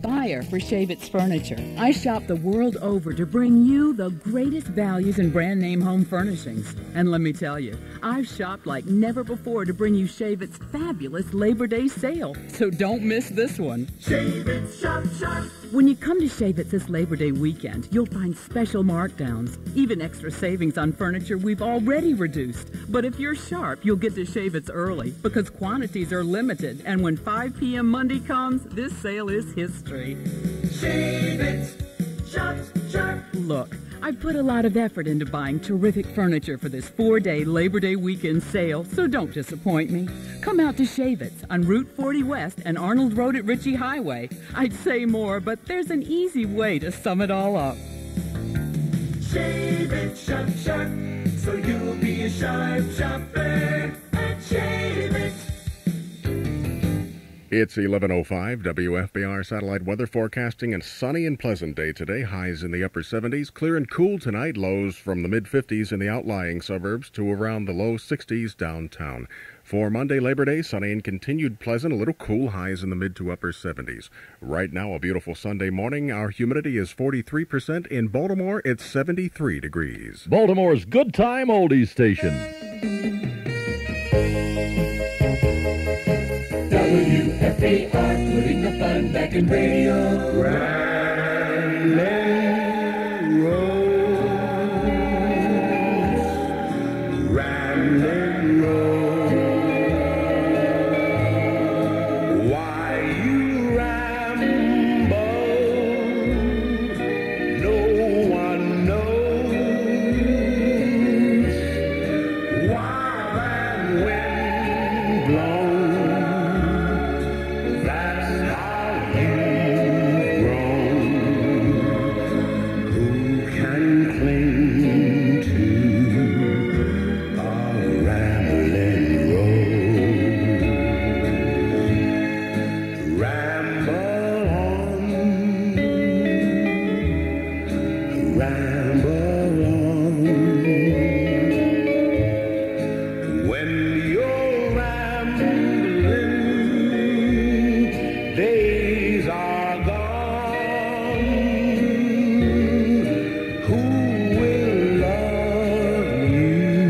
buyer for Shavitz Furniture. I shop the world over to bring you the greatest values in brand name home furnishings. And let me tell you, I've shopped like never before to bring you Shavitz's fabulous Labor Day sale. So don't miss this one. Shavitz, shop, shop. When you come to Shavitz this Labor Day weekend, you'll find special markdowns, even extra savings on furniture we've already reduced. But if you're sharp, you'll get to Shavitz early because quantities are limited. And when 5 p.m. Monday comes, this sale is history. Shavitz, shop, shop. Look, I've put a lot of effort into buying terrific furniture for this 4-day Labor Day weekend sale, so don't disappoint me. Come out to Shavitz on Route 40 West and Arnold Road at Ritchie Highway. I'd say more, but there's an easy way to sum it all up. Shavitz, shop, shop, so you'll be a sharp shopper at Shavitz. It's 11:05, WFBR satellite weather forecasting, and sunny and pleasant day today. Highs in the upper 70s. Clear and cool tonight. Lows from the mid-50s in the outlying suburbs to around the low 60s downtown. For Monday, Labor Day, sunny and continued pleasant. A little cool. Highs in the mid to upper 70s. Right now, a beautiful Sunday morning. Our humidity is 43%. In Baltimore, it's 73 degrees. Baltimore's good time oldies station. WFBR, putting the fun back in radio. Ramblin' Rose, Ramblin' Rose, why you ramble, no one knows. While that wind blows, that's how you've grown. Who can cling to a rambling rose? Ramble on, ramble on. When you're rambling, days are gone. Who will love you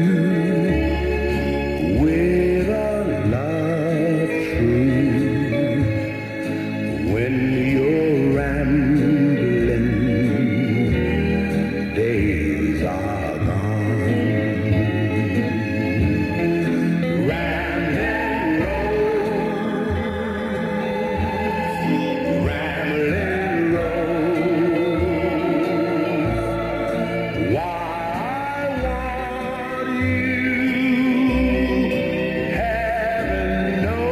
with a love true? When you're rambling, days are gone. Ramblin' Rose, Ramblin' Rose, why I want you, heaven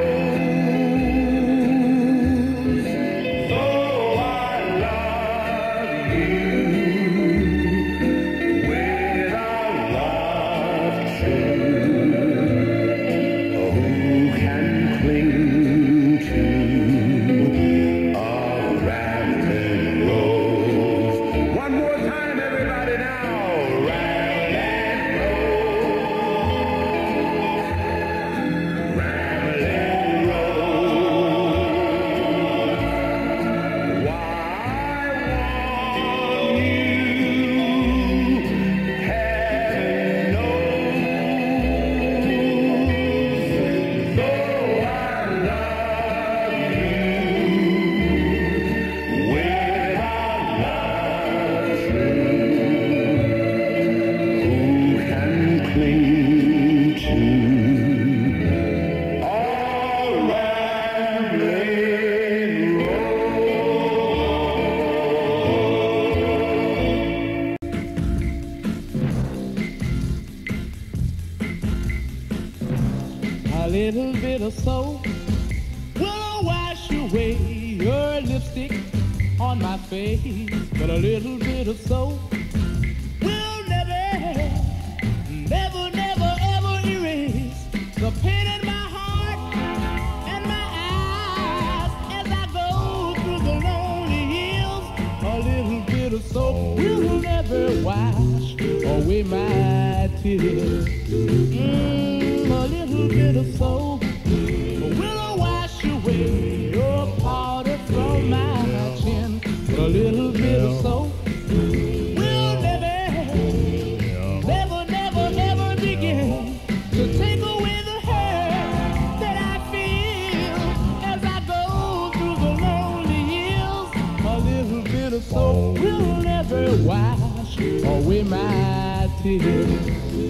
knows. Though I love you with a love true, who can cling to a rambling rose? One more time, everybody now. Rambling rose, rambling rose, why I want you, heaven knows. Though I love you with a love true, who can cling to a rambling A little bit of soap will wash away your lipstick on my face, but a little bit of soap will never, never, never, ever erase the pain in my heart and my eyes as I go through the lonely hills. A little bit of soap will never wash away my tears. A little bit of soap will wash away your powder from my tears.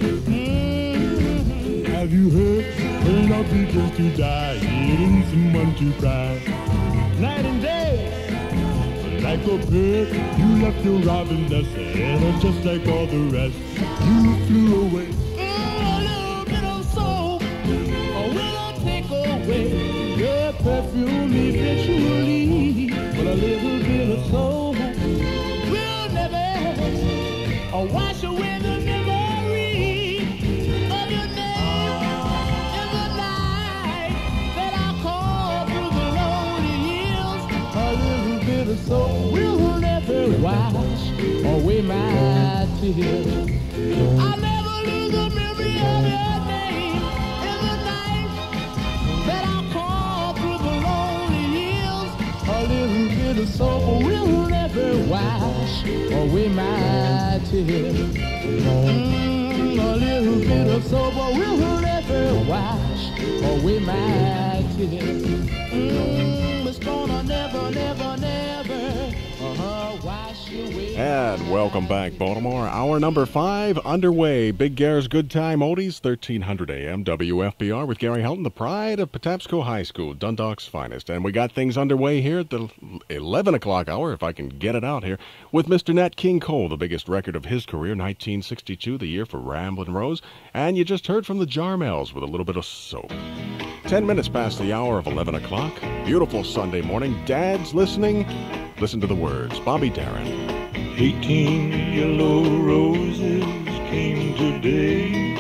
Have you heard? Love you just to die, needing someone to cry. Night and day, like a bird, you left your robin nest, and just like all the rest, you flew away. A little bit of soul will take away your perfume eventually, but a little bit of soul will never wash away the memory of your name in the night that I called through the lonely hills. A little bit of soul will never wash away my tears. I'll never lose the memory of your name in the night that I called through the lonely hills. A little bit of soul will never wash away my tears. A little bit of sober will never wash away my tears. It's gonna never, never, never wash away. And welcome back, Baltimore. Hour number 5 underway. Big Gare's Good Time Oldies, 1300 AM WFBR with Gary Helton, the pride of Patapsco High School, Dundalk's finest. And we got things underway here at the 11 o'clock hour, if I can get it out here, with Mr. Nat King Cole, the biggest record of his career, 1962, the year for Ramblin' Rose. And you just heard from the Jarmels with a little bit of soap. 10 minutes past the hour of 11 o'clock. Beautiful Sunday morning. Dad's listening. Listen to the words. Bobby Darin. 18 yellow roses came today.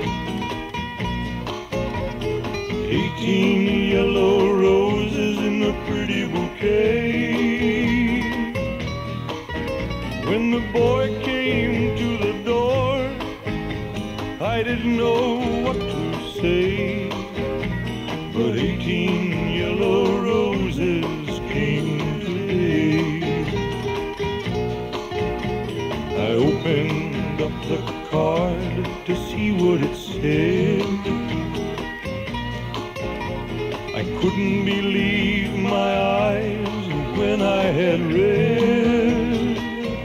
18 yellow roses in a pretty bouquet. When the boy came to the door, I didn't know what to say. But 18 yellow roses came today. I opened up the card to see what it said. I couldn't believe my eyes when I had read.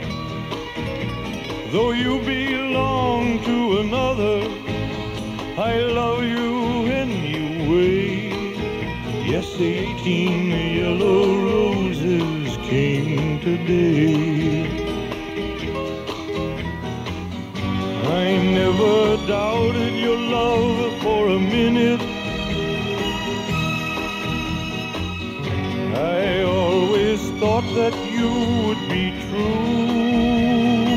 Though you belong to another, I love you anyway. Yes, 18 yellow roses came today. I never doubted your love for a minute. I always thought that you would be true.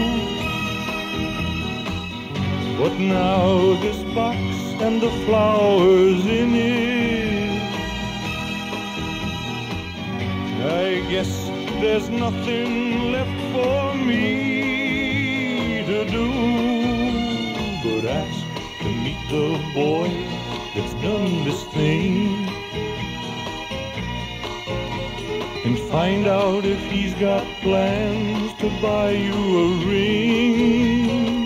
But now this box and the flowers in it, I guess there's nothing left for me to do but ask to meet the boy that's done this thing, and find out if he's got plans to buy you a ring.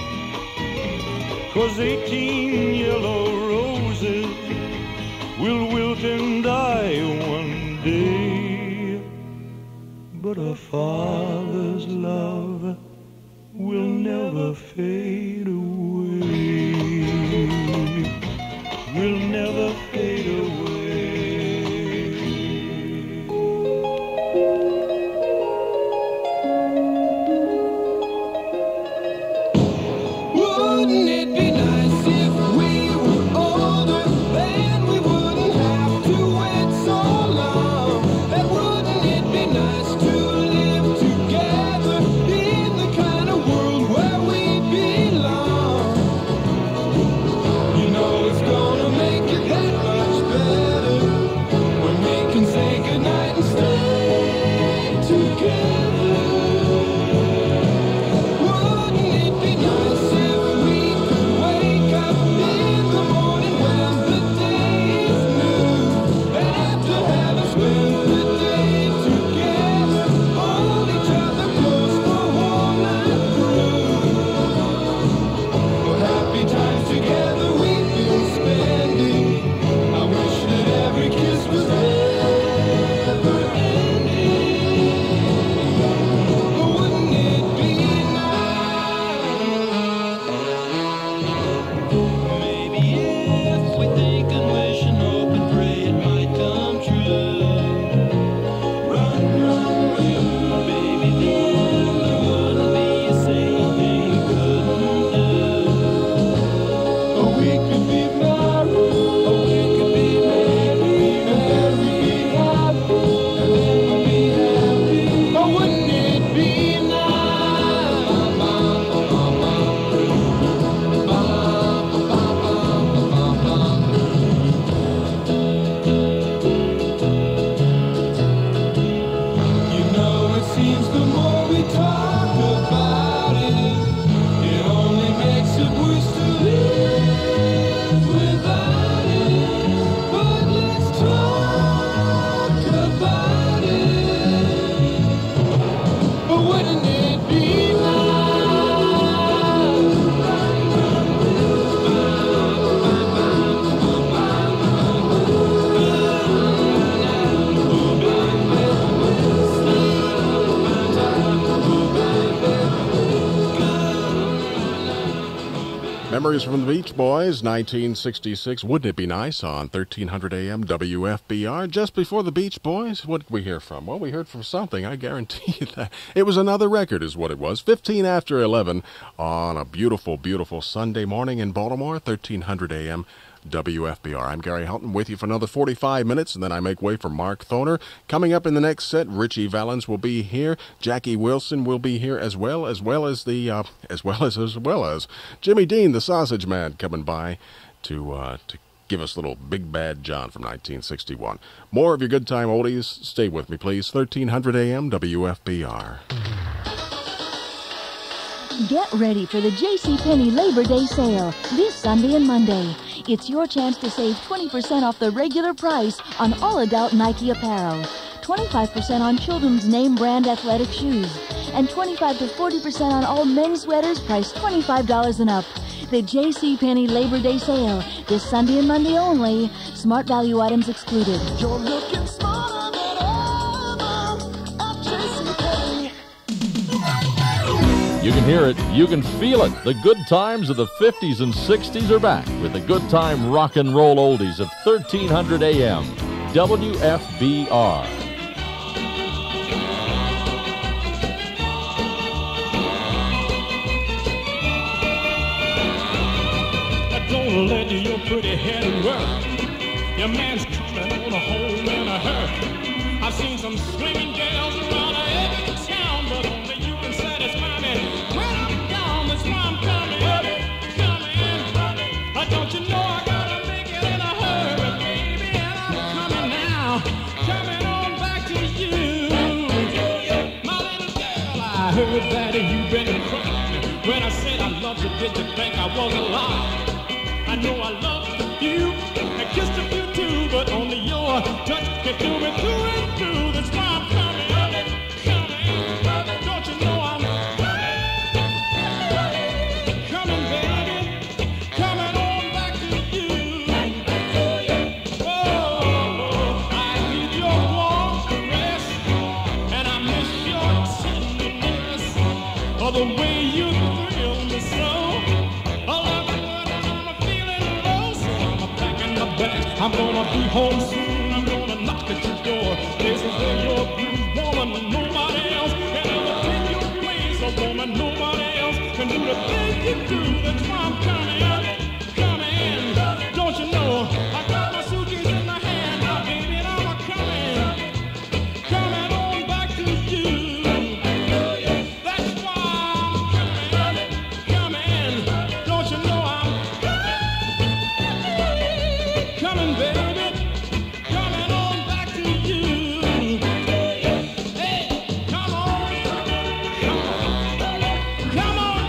'Cause 18 yellow roses will wilt and die one day, but a father's love will never fade away, will never fade away. Wouldn't it be nice if we were older, then we wouldn't have to wait so long? And wouldn't it be nice to live together in the kind of world where we belong? You know it's gonna make it that much Memories from the Beach Boys, 1966. Wouldn't it be nice on 1300 AM WFBR? Just before the Beach Boys, what did we hear from? Well, we heard from something, I guarantee you that. It was another record is what it was. 15 after 11 on a beautiful, beautiful Sunday morning in Baltimore, 1300 AM WFBR. I'm Gary Helton with you for another 45 minutes, and then I make way for Mark Thoner. Coming up in the next set, Richie Valens will be here. Jackie Wilson will be here as well as Jimmy Dean, the Sausage Man, coming by to give us a little Big Bad John from 1961. More of your good time oldies. Stay with me, please. 1300 AM WFBR. Get ready for the JCPenney Labor Day sale this Sunday and Monday. It's your chance to save 20% off the regular price on all adult Nike apparel, 25% on children's name brand athletic shoes, and 25 to 40% on all men's sweaters priced $25 and up. The JCPenney Labor Day sale this Sunday and Monday only. Smart value items excluded. You're looking smarter than ever at JCPenney. You can hear it, you can feel it. The good times of the 50s and 60s are back with the good time rock and roll oldies of 1300 AM WFBR. Don't let your pretty head work. Your man's coming on a home in a hurry. I've seen some swinging girls around every town, but only you can satisfy me. When I'm down, that's why I'm coming. Don't you know I gotta make it in a hurry, baby? And I'm coming now, coming on back to you. My little girl, I heard that you've been crying. When I said I loved you, did you think I was a lie? I know I loved you, I kissed you too, but only your touch can do me through and through. That's why I'm coming. Don't you know I'm coming, baby, coming on back to you. Oh, I need your warm caress, and I miss your tenderness, or the way you thrill me so. I'm gonna be home soon, I'm gonna knock at your door. Places where your blue woman, nobody else can ever take your place. A woman, nobody else can do the things you do. That's why I'm coming. Don't you know, I got my suitcase in my hand now, baby, and I'm coming on back to you. That's why I'm coming. Don't you know I'm coming, baby, coming on back to you. Hey, come on, come on,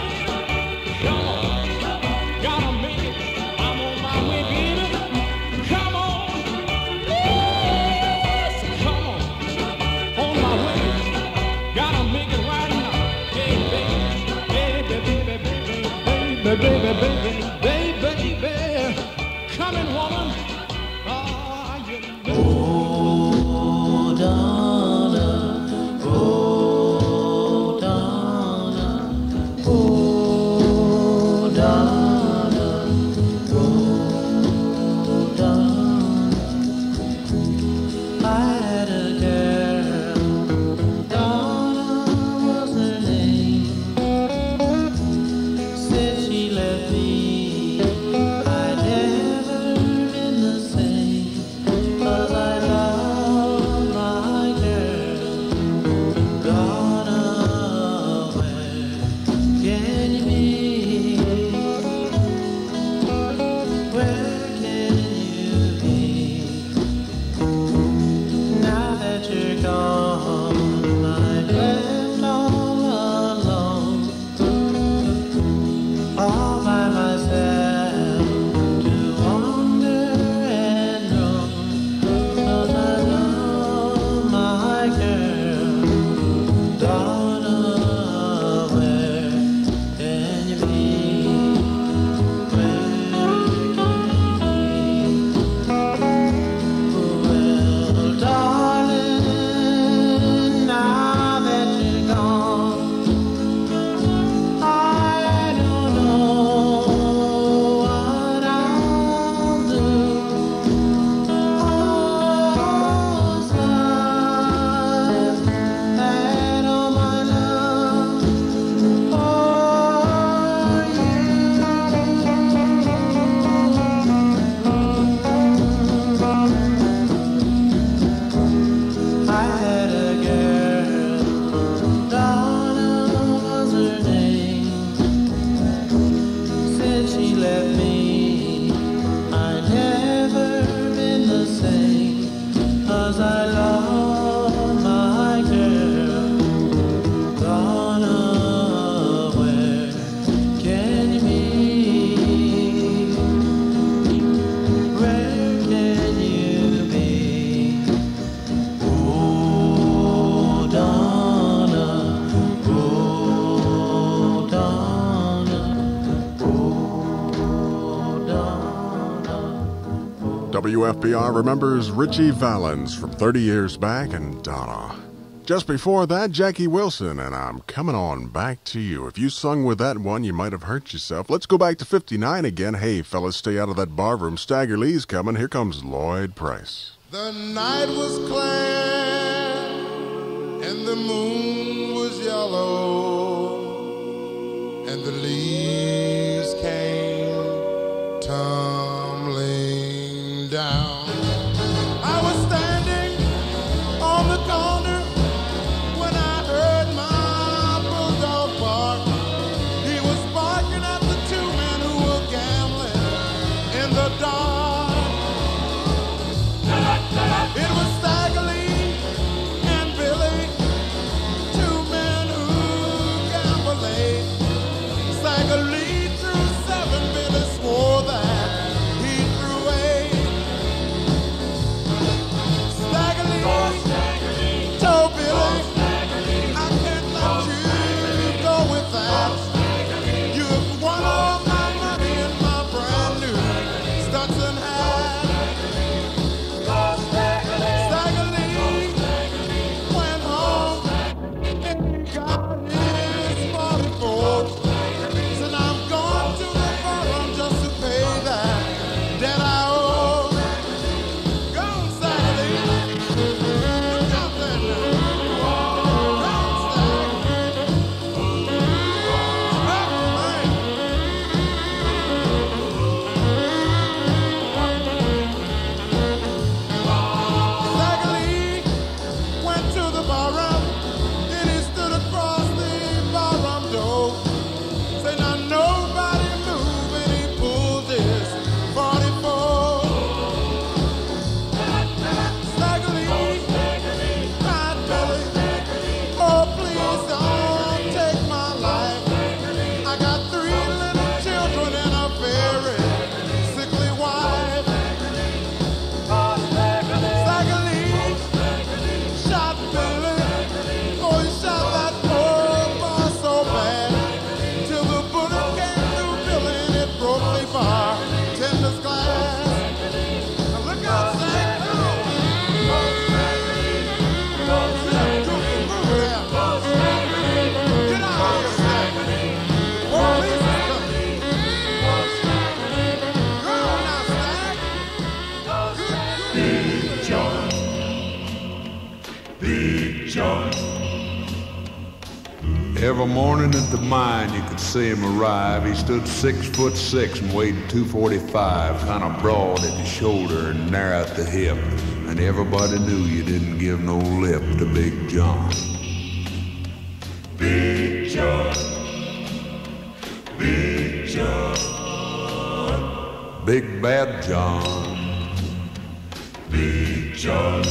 gotta make it. I'm on my way, baby. Come on, yes, come on my way. Gotta make it right now. Hey, baby, coming, woman. Said she left me WFBR remembers Richie Valens from 30 years back and Donna. Just before that, Jackie Wilson, and I'm coming on back to you. If you sung with that one, you might have hurt yourself. Let's go back to 59 again. Hey, fellas, stay out of that barroom. Stagger Lee's coming. Here comes Lloyd Price. The night was clear and the moon was yellow and the leaves came tumbling down. I was standing on the corner when I heard my bulldog bark. He was barking at the two men who were gambling in the dark. It was Stagger Lee and Billy, two men who gamble late. Stagger Lee threw 7, Billy swore that he threw 8. Stagger Lee told Billy, I can't let you go with that. You've won all my money in my brand new Stetson hat. Stagger Lee went home and got his 44. Said I'm going to the bottom just to pay that debt I owe. Go on, Stagger Lee. Look out there now. Go on, Stagger. Stagger Lee went to the barroom, then he stood across the barroom door. Say now nobody move, and he pulled his 44. Stagger Lee cried Billy, oh please don't take my life. I got 3 little children and a very sickly wife. Stagger Lee shot Billy, oh he shot that poor boy so bad, till the bullet came through Billy and it broke the bartender's glass. Now look out, Stagger. Get out of here, Stagger. Police are coming. Go on now, Stagger. Every morning at the mine you could see him arrive. He stood 6'6" and weighed 245, kind of broad at the shoulder and narrow at the hip. And everybody knew you didn't give no lip to Big John. Big John, Big John, Big Bad John, Big John.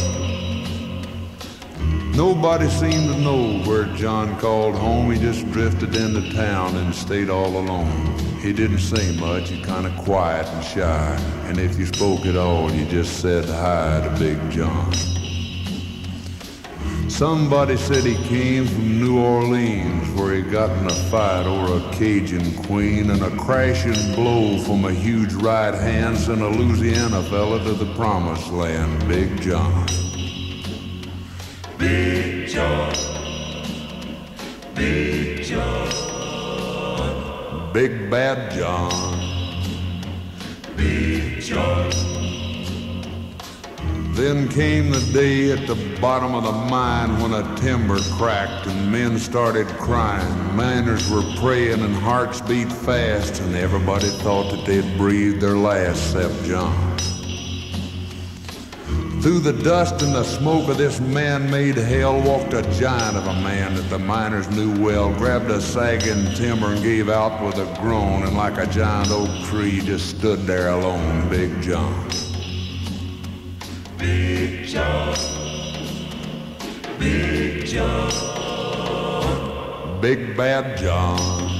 Nobody seemed to know where John called home. He just drifted into town and stayed all alone. He didn't say much, he kind of quiet and shy. And if you spoke at all, you just said hi to Big John. Somebody said he came from New Orleans, where he got in a fight over a Cajun queen, and a crashing blow from a huge right hand sent a Louisiana fella to the promised land, Big John. Big John, Big John, Big Bad John, Big John. Then came the day at the bottom of the mine when a timber cracked and men started crying. Miners were praying and hearts beat fast, and everybody thought that they'd breathed their last except John. Through the dust and the smoke of this man-made hell walked a giant of a man that the miners knew well, grabbed a sagging timber and gave out with a groan, and like a giant oak tree just stood there alone, Big John. Big John, Big John, Big Bad John,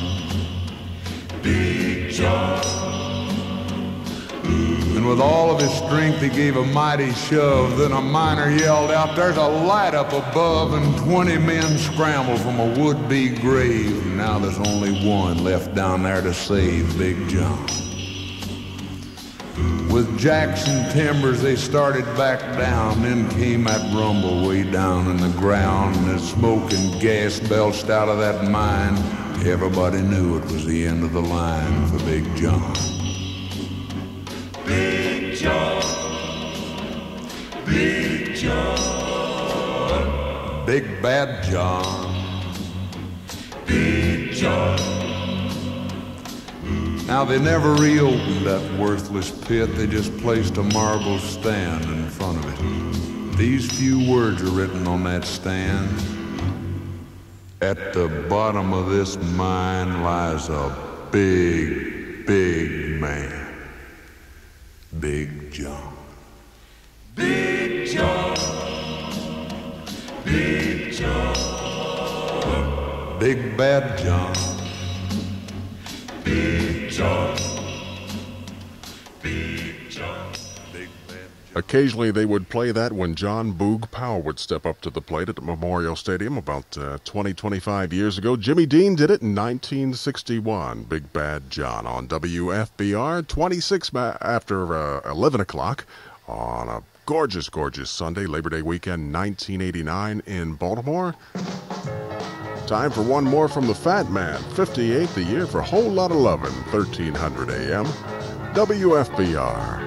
Big John. And with all of his strength, he gave a mighty shove. Then a miner yelled out, "There's a light up above," and 20 men scrambled from a would-be grave. Now there's only one left down there to save Big John. With Jackson timbers, they started back down. Then came that rumble way down in the ground. And the smoke and gas belched out of that mine. Everybody knew it was the end of the line for Big John. Big John, Big John, Big Bad John, Big John. Now they never reopened that worthless pit. They just placed a marble stand in front of it. These few words are written on that stand. At the bottom of this mine lies a big, big man. Big John. Big John, Big John, Big Bad John. Big John, Big John, Big Bad John. Occasionally they would play that when John Boog Powell would step up to the plate at the Memorial Stadium about 25 years ago. Jimmy Dean did it in 1961, Big Bad John, on WFBR, 26 after 11 o'clock on a gorgeous, gorgeous Sunday, Labor Day weekend, 1989 in Baltimore. Time for one more from the Fat Man, 58th a year for a whole lot of lovin', 1300 AM, WFBR.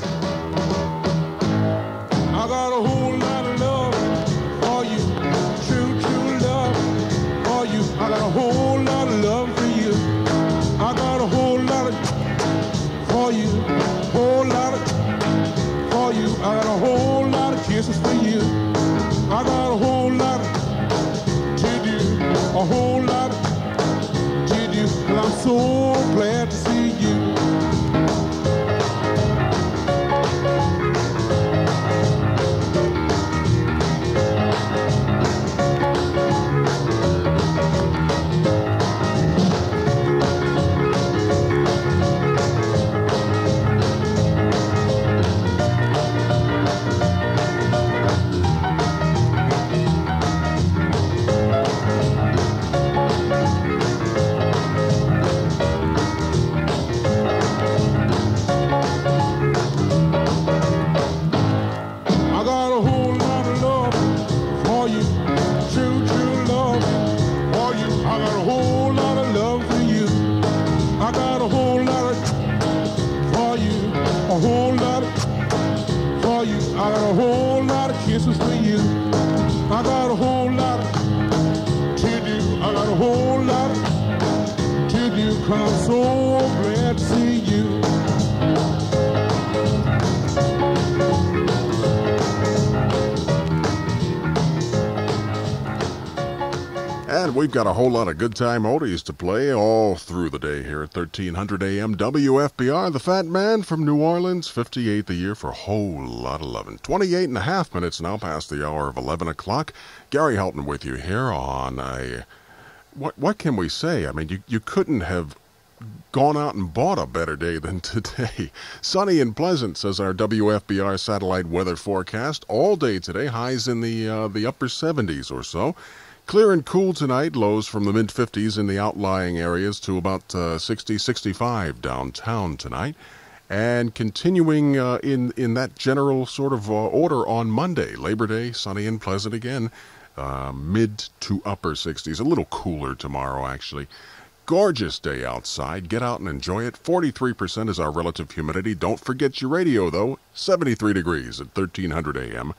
I got a whole lot of love for you, true, true love for you. I got a whole lot of love for you. I got a whole lot of for you, whole lot of for you. I got a whole lot of kisses for you. I got a whole lot to do, a whole lot to do. And I'm so glad to see you. And we've got a whole lot of good time oldies to play all through the day here at 1300 AM WFBR. The Fat Man from New Orleans, 58th a year for a whole lot of lovin'. 28 and a half minutes now past the hour of 11 o'clock. Gary Helton with you here on a... What can we say? I mean, you couldn't have gone out and bought a better day than today. Sunny and pleasant, says our WFBR satellite weather forecast. All day today, highs in the upper 70s or so. Clear and cool tonight, lows from the mid-50s in the outlying areas to about 60, 65 downtown tonight. And continuing in that general sort of order on Monday, Labor Day, sunny and pleasant again, mid to upper 60s. A little cooler tomorrow, actually. Gorgeous day outside. Get out and enjoy it. 43% is our relative humidity. Don't forget your radio, though. 73 degrees at 1300 AM,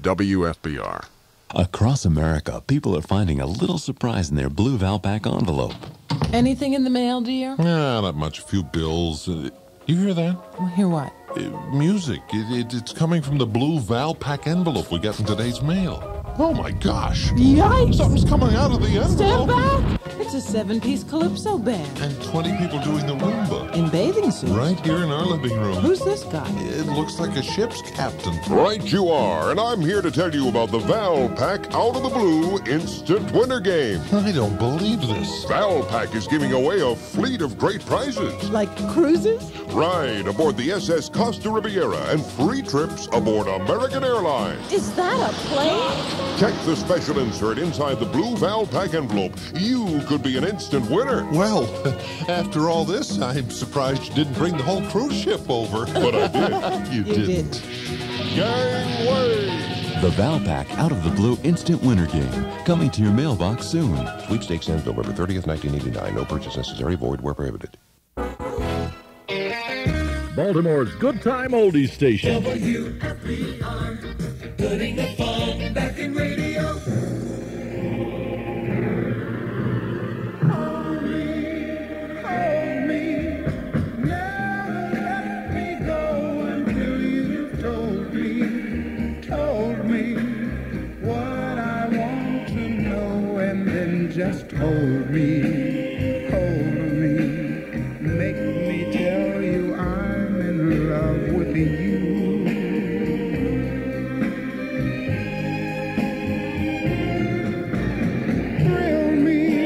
WFBR. Across America, people are finding a little surprise in their blue Valpak envelope. Anything in the mail, dear? Not much. A few bills. You hear that? Hear what? Music. It's coming from the blue Valpak envelope we got in today's mail. Oh, my gosh. Yikes! Something's coming out of the envelope. Step back! It's a 7-piece Calypso band. And 20 people doing the Roomba. In bathing suits. Right here in our living room. Who's this guy? It looks like a ship's captain. Right you are, and I'm here to tell you about the Valpak Out of the Blue Instant Winner Game. I don't believe this. Valpak is giving away a fleet of great prizes. Like cruises? Right, aboard the SS Costa Riviera and free trips aboard American Airlines. Is that a plane? Check the special insert inside the blue Valpak envelope. You could be an instant winner. Well, after all this, I'm surprised you didn't bring the whole cruise ship over. But I did. You didn't. Gangway! The Val Pack Out of the Blue Instant Winner Game, coming to your mailbox soon. Sweepstakes ends November 30th, 1989. No purchase necessary. Void where prohibited. Baltimore's Good Time Oldies Station. WFBR, putting the fun back in radio. Hold me, never let me go until you've told me what I want to know, and then just hold me, make me tell you I'm in love with you. Thrill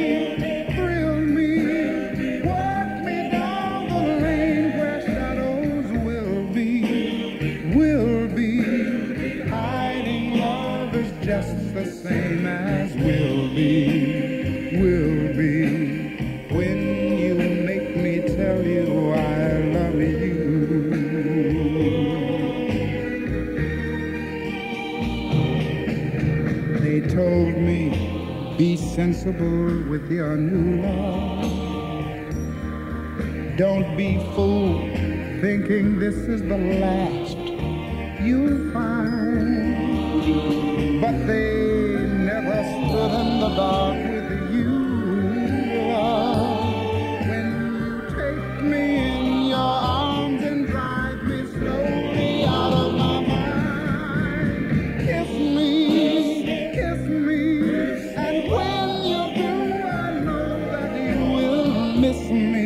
me, walk me down the lane where shadows will be. Hiding love is just the same as will be. When you make me tell you I love you. They told me, be sensible with your new love. Don't be fooled thinking this is the last you'll find. But they never stood in the dark with you. When you take me in your arms and drive me slowly out of my mind, kiss me, and when you do, I know that you will miss me.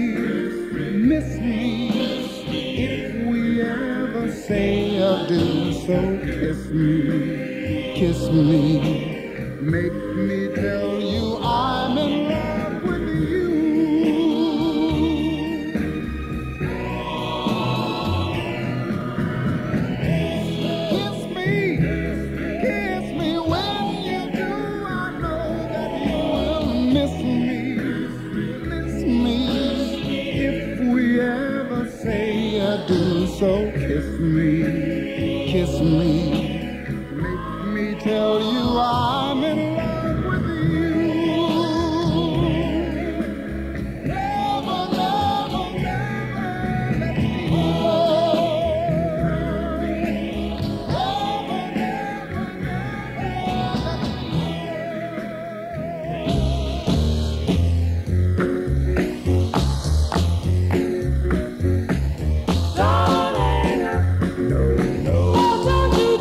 If we ever say adieu, so kiss me, make me tell you I'm in love with you. Kiss me when you do, I know that you will miss me. If we ever say adieu, so kiss me, make me tell you I'm in love with you. Never let me go. Darling, no.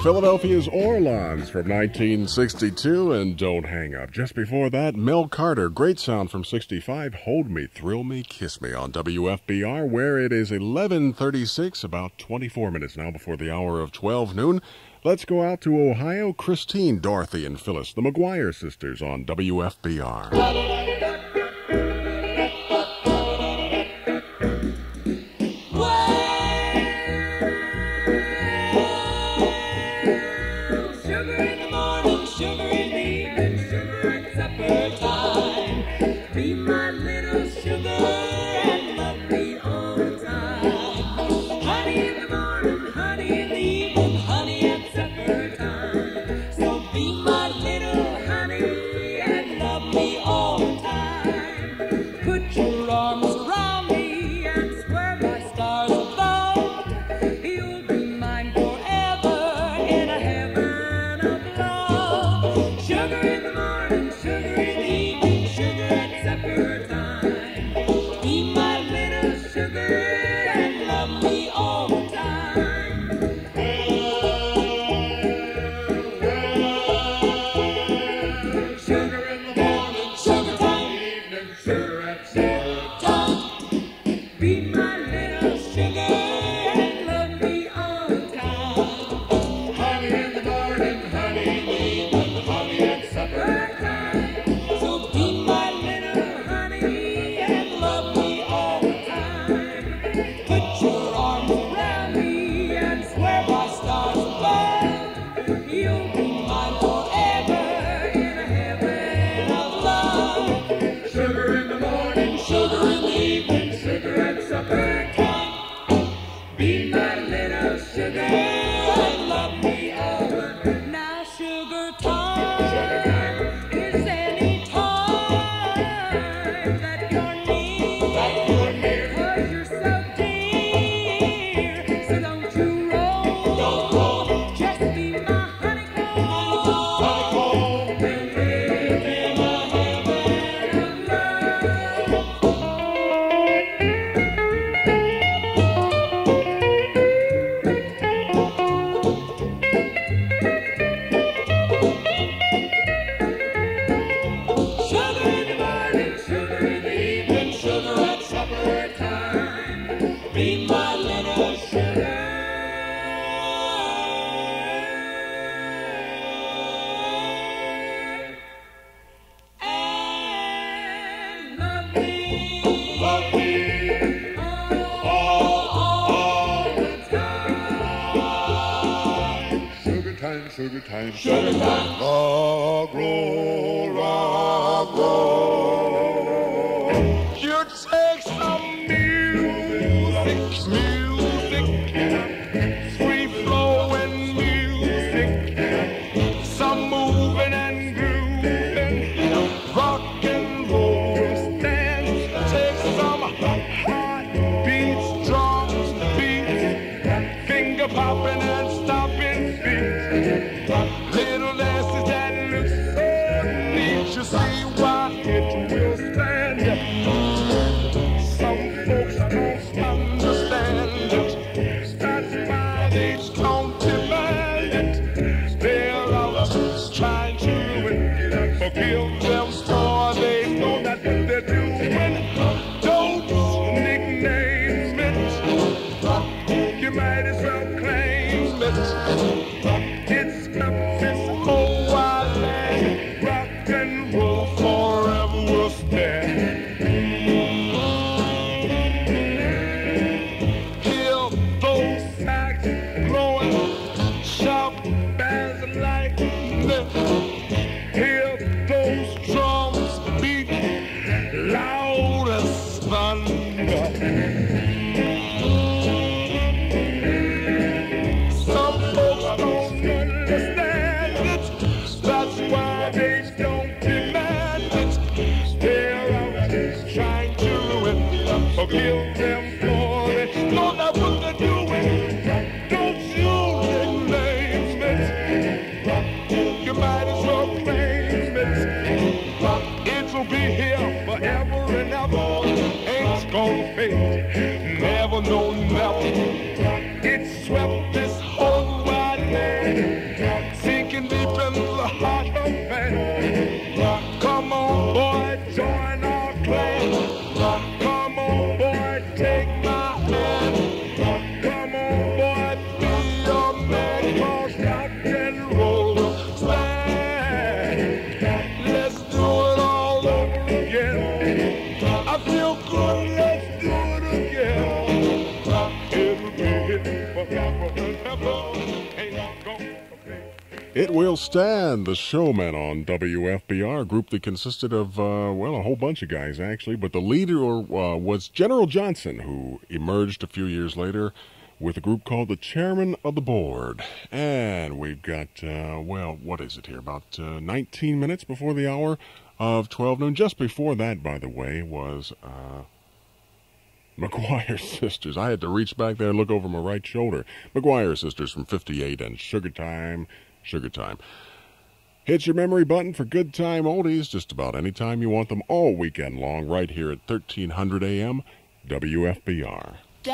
Philadelphia's Orleans from 1962, and Don't Hang Up. Just before that, Mel Carter, great sound from 65, Hold Me, Thrill Me, Kiss Me on WFBR, where it is 11:36, about 24 minutes now before the hour of 12 noon. Let's go out to Ohio. Christine, Dorothy, and Phyllis, the McGuire sisters on WFBR. Sugar time, sugar time, rock roll, rock roll. You take some music, free flowing music, some moving and grooving, rock and roll stand. Take some heartbeats, drums, beats, finger popping and stomping feet. Little lasses that look so neat, you see why it will stand. Some folks don't understand it, that's why they don't demand it. They're always trying to forgive them, for they know that what they're doing. Don't nickname it, you might as well claim it. It's this whole wide land, rock and roll forever will stand. Hear those sax blowing, sharp bands like lightning. Hear those drums beat, loud as thunder. Some folks don't understand it, that's why they don't demand it. They're always trying to forgive them for it. Know that what they're doing, don't you nickname it. You might as well claim it. It'll be here forever and ever, ain't gonna fade, never, no, never. It swept this whole wide land. Come on, boy, take my hand. Come on, boy, be a man, 'cause rock and roll swag. Let's do it all over again. I feel good, let's do it again. It'll be forever and ever. Ain't gonna It Will Stand, the Showmen on WFBR, a group that consisted of, a whole bunch of guys, actually. But the leader was General Johnson, who emerged a few years later with a group called the Chairman of the Board. And we've got, what is it here? About 19 minutes before the hour of 12 noon. Just before that, by the way, was McGuire Sisters. I had to reach back there and look over my right shoulder. McGuire Sisters from 58 and Sugar Time. Hit your memory button for good time oldies just about any time you want them all weekend long right here at 1300 AM WFBR.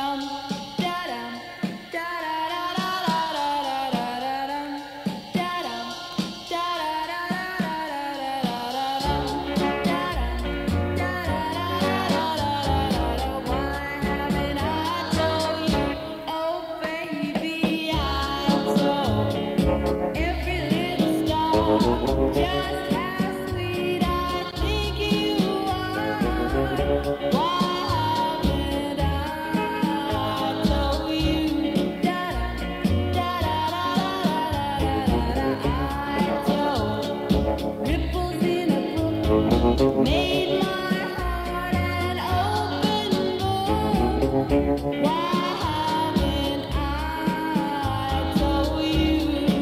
Made my heart an open book. Why haven't I told you?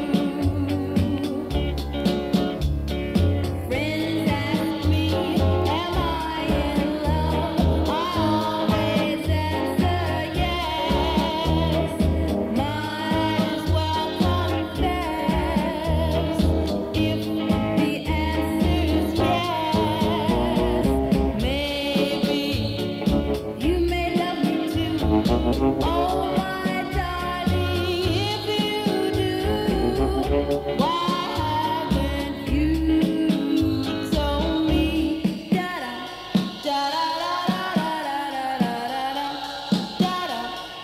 Friends ask me, am I in love? I always answer yes. Might as well confess if the answer's yes. Oh, my darling, if you do, why haven't you told me? Da-da, da-da-da-da-da-da-da-da-da, da-da,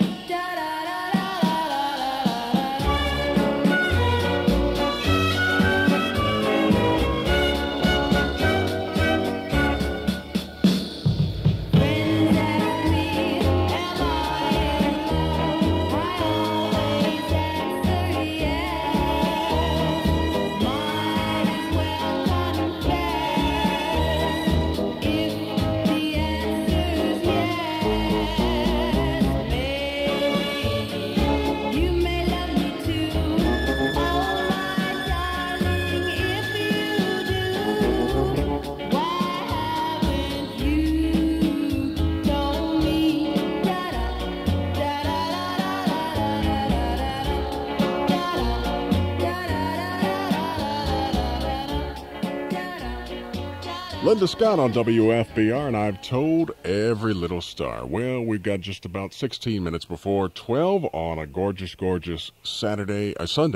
Linda Scott on WFBR, and I've told every little star. Well, we've got just about 16 minutes before 12 on a gorgeous, gorgeous Sunday,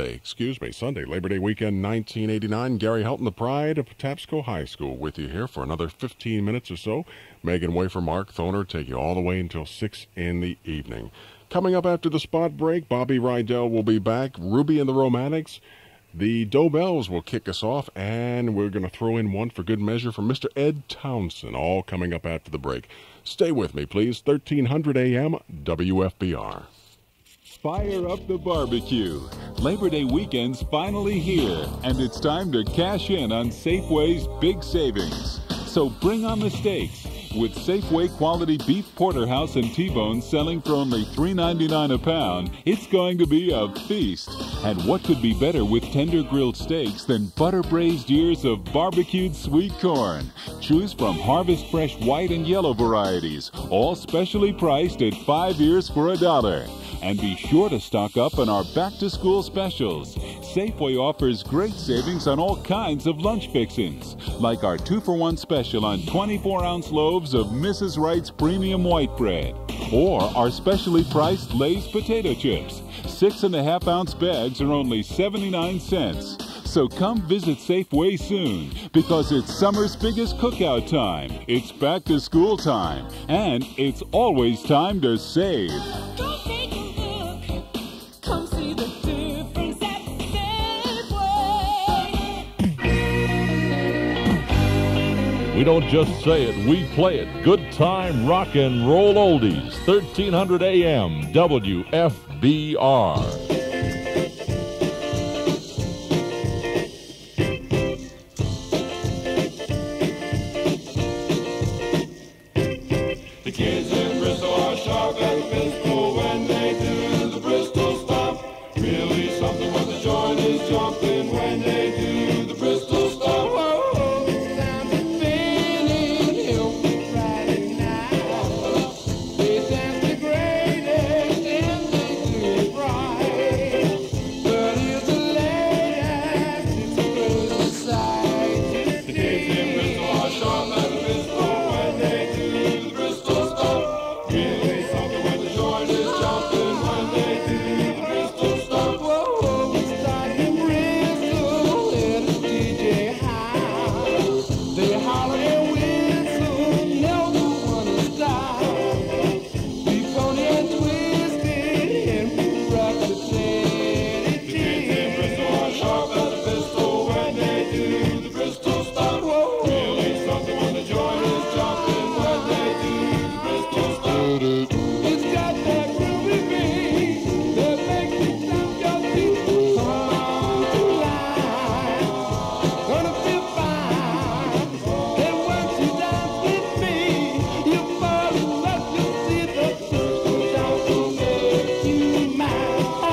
Labor Day weekend, 1989. Gary Helton, the pride of Patapsco High School, with you here for another 15 minutes or so. Megan Wafer, Mark Thoner take you all the way until 6 in the evening. Coming up after the spot break, Bobby Rydell will be back. Ruby and the Romantics. The Dobells will kick us off, and we're going to throw in one for good measure from Mr. Ed Townsend, all coming up after the break. Stay with me, please. 1300 AM WFBR. Fire up the barbecue. Labor Day weekend's finally here, and it's time to cash in on Safeway's big savings. So bring on the steaks. With Safeway quality beef porterhouse and T-bone selling for only $3.99 a pound, it's going to be a feast. And what could be better with tender grilled steaks than butter-braised ears of barbecued sweet corn? Choose from Harvest Fresh white and yellow varieties, all specially priced at 5 ears for $1. And be sure to stock up on our back-to-school specials. Safeway offers great savings on all kinds of lunch fixings, like our 2-for-1 special on 24-ounce loaves of Mrs. Wright's premium white bread, or our specially priced Lay's potato chips. 6.5-ounce bags are only 79 cents. So come visit Safeway soon, because it's summer's biggest cookout time. It's back to school time, and it's always time to save. Go take a look. Come see the difference at Safeway. We don't just say it, we play it. Good time rock and roll oldies. 1300 AM WFBR. The kids in Bristol are sharp and physical when they do the Bristol stop. Really something when the joint is jumping when they do the Bristol stop. Whoa, whoa, sounds a feeling, healthy Friday night. They dance the greatest and they do it right. But it's a late it's a crazy sight. The kids in Bristol are sharp and physical when they do the Bristol stop. Really something when the joint is jumping when they do the Bristol stop. Whoa, whoa, we start in Bristol, let us DJ high. They holler and whistle, never wanna stop. We funny and twisted and we rock the city. The kids in Bristol are sharp as a pistol when they do the Bristol stop. Whoa, really something when the joint is jumping when they do the Bristol stop. It's got that groovy beat that makes you stop your feet. Come on to life, gonna feel fine. And once you dance with me, you fall in love. You see the Bristol dance will make you mine. Oh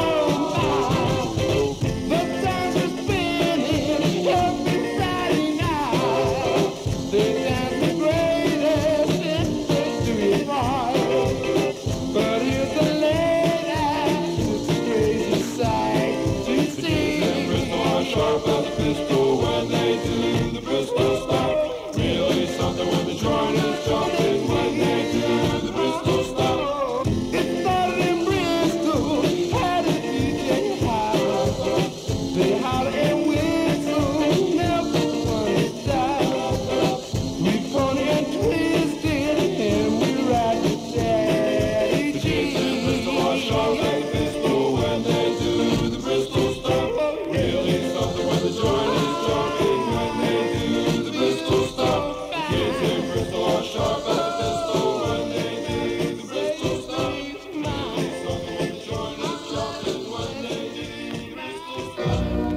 my, the sound is spinning every Friday night. They dance the greatest and they do it right. But here's the lady, it's a crazy sight to see. Bristol are sharp as a pistol when they do the Bristol stop. Really something when the joint is jumping when they do the Bristol stop. It started in Bristol, had a DJ high. They holler and whistle, never wanna stop. We funny and twisted and we ride the daddy. The kids in Bristol are sharp as a pistol when they do the Bristol stop. Really something when the joint is jumping when they do the Bristol stop. The kids in Bristol are sharp as a pistol when they do the Bristol stop. Really something when the joint is jumping when they do the Bristol stop.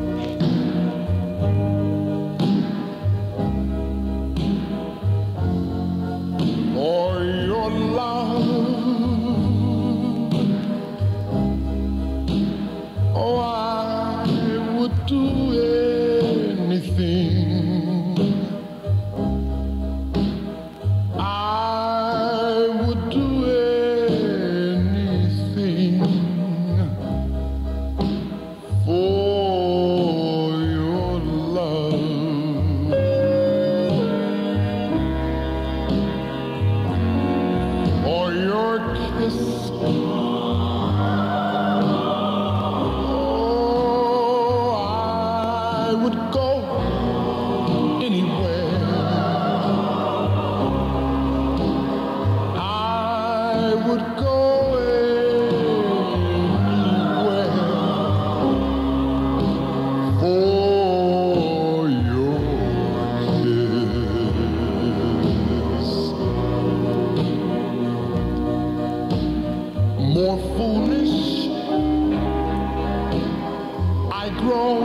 For your love, oh, I would do anything. I would do anything for your love. Or your kiss. Oh, I would go anywhere. I would go anywhere for your kiss. More foolish I grow.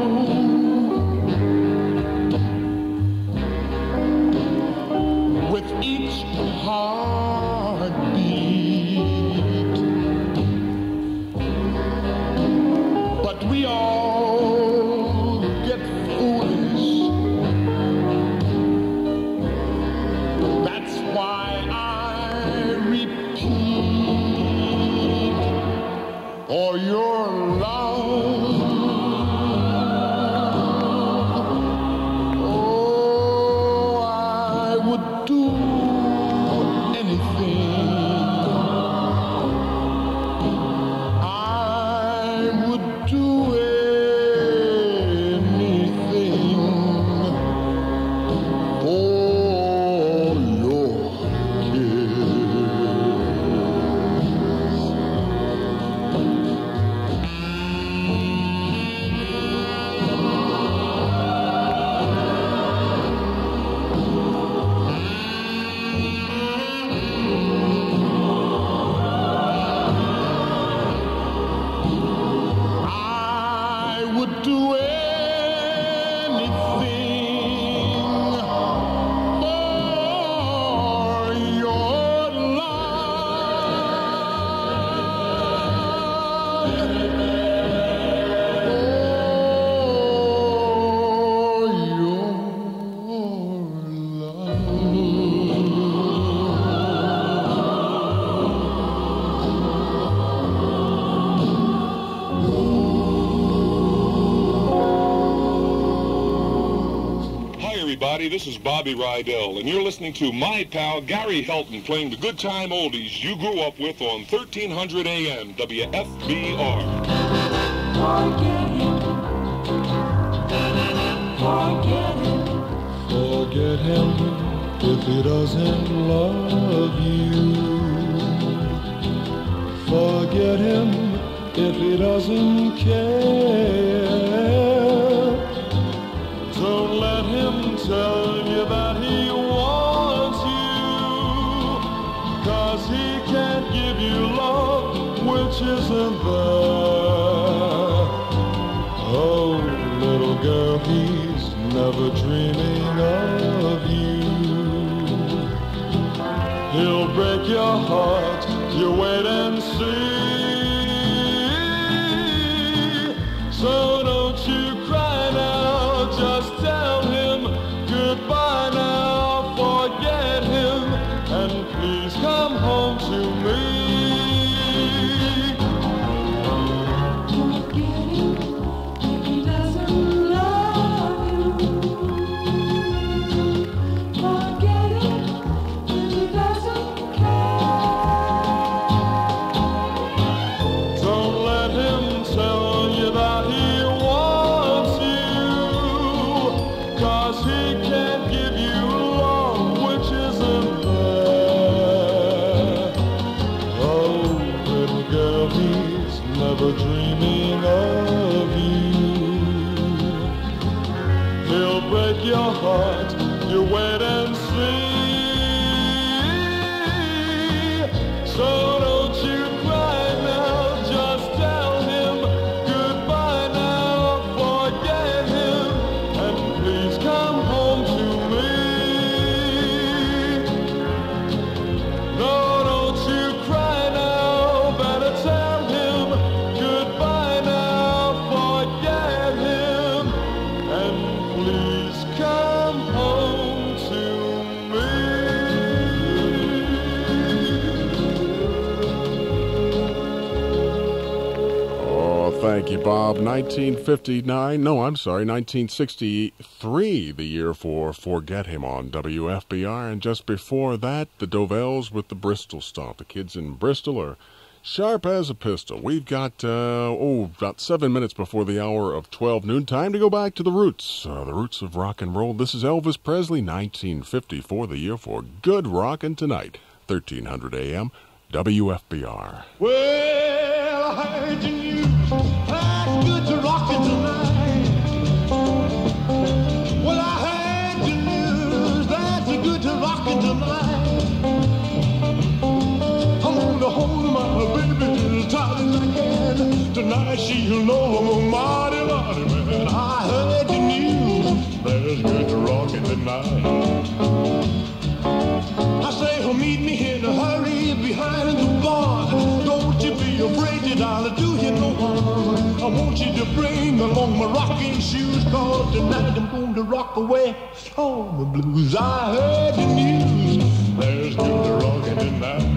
With each heartbeat, but we all get foolish. That's why I repeat, or your love. Oh, I would do anything. I would do anything everybody. This is Bobby Rydell, and you're listening to my pal Gary Helton playing the good time oldies you grew up with on 1300 AM WFBR. Forget him. Forget him. Forget him if he doesn't love you. Forget him if he doesn't care. Don't let him tell you that he wants you, 'cause he can't give you love which isn't there. Oh, little girl, he's never dreaming of you. He'll break your heart, you wait and see. So don't you cry now, just tell him goodbye now. Forget him and please come home to me. Forget him if he doesn't love you. Forget him if he doesn't care. Don't let him tell you that he wants you, 'cause he can't give you love which isn't there. Oh, little girl, he's never dreaming of you. He'll break your heart, you wait and see. So don't you cry now, just tell him goodbye now. Forget him and please come home to me. No, don't you cry now, better tell him goodbye now. Forget him and please come home to me. Oh, thank you, Bob. 1963, the year for Forget Him on WFBR. And just before that, the Dovells with the Bristol Stomp. The kids in Bristol are sharp as a pistol. We've got, about 7 minutes before the hour of 12 noon. Time to go back to the roots of rock and roll. This is Elvis Presley, 1954, the year for Good Rockin' Tonight. 1300 AM, WFBR. Well, I heard the news. That's good to rockin' tonight. Well, I heard the news. That's good to rockin' tonight. I'm gonna hold my baby as tight as I can. Tonight she'll know I'm a mighty, mighty man. I heard the news. That's good to rockin' tonight. I say, meet me in a hurry behind the bar. Don't you be afraid that I'll do you no harm. I want you to bring along my rocking shoes, 'cause tonight I'm going to rock away all the blues. I heard the news. There's good to rockin' tonight.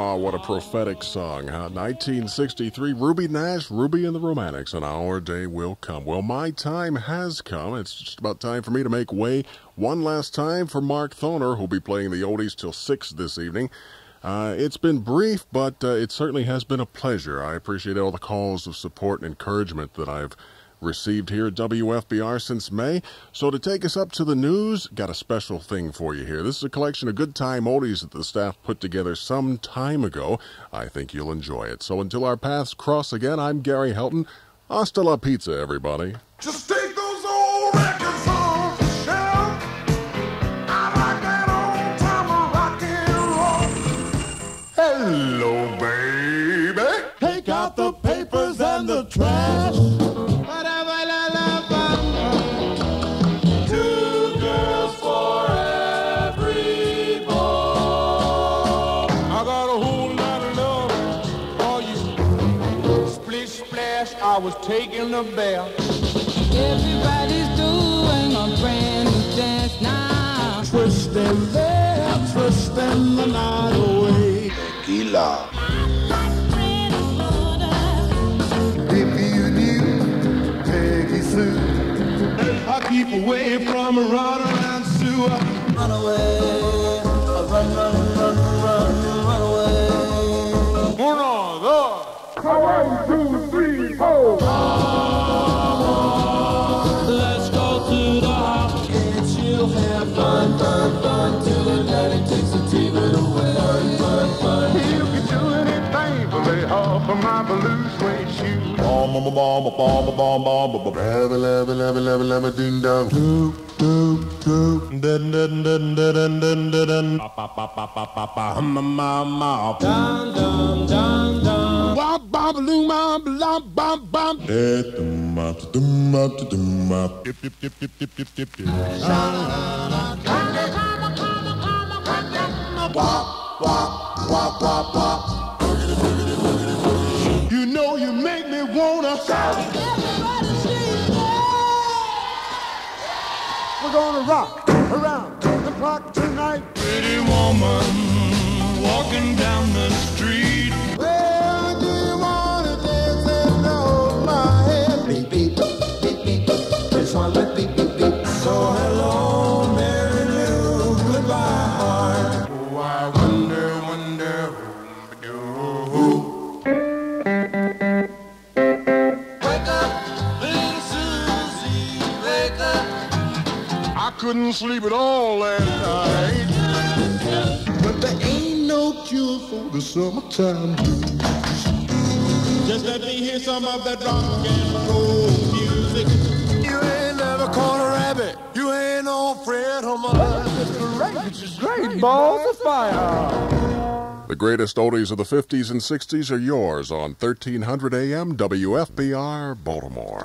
Oh, what a prophetic song, huh? 1963, Ruby Nash, Ruby and the Romantics, and Our Day Will Come. Well, my time has come. It's just about time for me to make way one last time for Mark Thoner, who'll be playing the oldies till 6 this evening. It's been brief, but it certainly has been a pleasure. I appreciate all the calls of support and encouragement that I've received here at WFBR since May. So to take us up to the news, got a special thing for you here. This is a collection of good time oldies that the staff put together some time ago. I think you'll enjoy it. So until our paths cross again, I'm Gary Helton. Hasta la pizza, everybody. Just take those old records off the shelf. I like that old time rock and roll. Hello, baby. Take out the papers and the trash. Two girls for every boy. I got a whole lot of love for you. Splish splash, I was taking a bath. Everybody's doing a brand new dance now. Twisting there, twisting the night away. Tequila. If you knew Peggy Sue, I keep away from a runaround sewer. Run away, run, run, run, run, run away. Uno, dos. 1, 2, 3, 4. Let's go to the house. Can't you have fun, fun, fun till the daddy takes the TV away? Fun, fun, fun. You can do anything but lay off of my blue suede shoes. Bomb, bomb, bomb, bomb, bomb, bomb, bomb, lava, lava, lava, lava, lava, ding dong. Doop, doop, doop. Dun, dun, dun, dun, dun, dun, dun, dun. Ba, ba, ba, ba, ba, ba, ba, hum, ma, ma, ma. Dun, dun, dun, dun. Ba, ba, ba, loo, ma, ba, ba, ba. Eh, dum, ma, dum, ma, dum, ma. Dip, dip, dip, dip, dip, dip, dip, dip. Wop, wop, wop, wop, wop. You know you make me wanna shout. We're gonna rock around the clock tonight. Pretty woman walking down the street. Well, do you wanna dance and hold my hand? Beep, beep, beep, beep, beep. This one let beep, beep, beep. So hello, Mary Lou, goodbye, heart. Oh, I wonder, wonder who. Wake up, little Susie, wake up. I couldn't sleep at all last night. But there ain't no cure for the summertime blues. Just let me hear some of that rock and roll music. You ain't never caught a rabbit. You ain't no friend of mine. This is great. Balls of fire. The greatest oldies of the 50s and 60s are yours on 1300 AM WFBR Baltimore.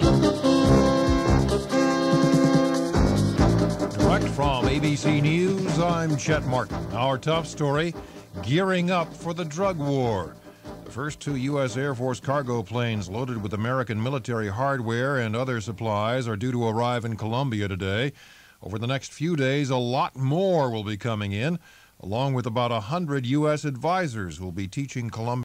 Direct from ABC News, I'm Chet Martin. Our top story, gearing up for the drug war. The first 2 U.S. Air Force cargo planes loaded with American military hardware and other supplies are due to arrive in Colombia today. Over the next few days, a lot more will be coming in, along with about 100 U.S. advisors who will be teaching Colombia